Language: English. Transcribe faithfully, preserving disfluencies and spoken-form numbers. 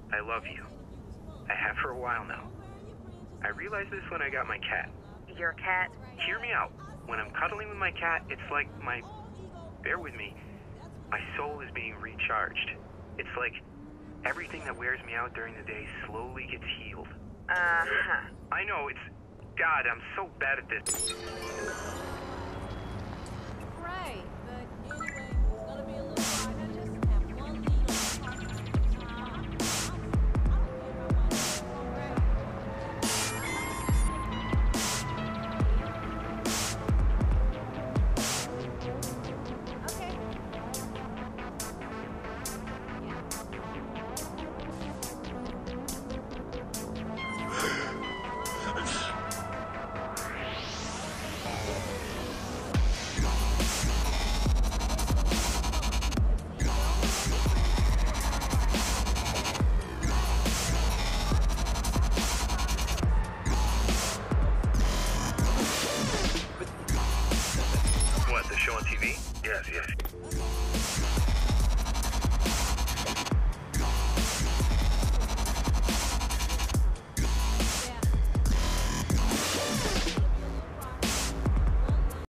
I love you. I have for a while now. I realized this when I got my cat. Your cat? Hear me out. When I'm cuddling with my cat, it's like my... Bear with me. My soul is being recharged. It's like everything that wears me out during the day slowly gets healed. Uh-huh. I know, it's... God, I'm so bad at this.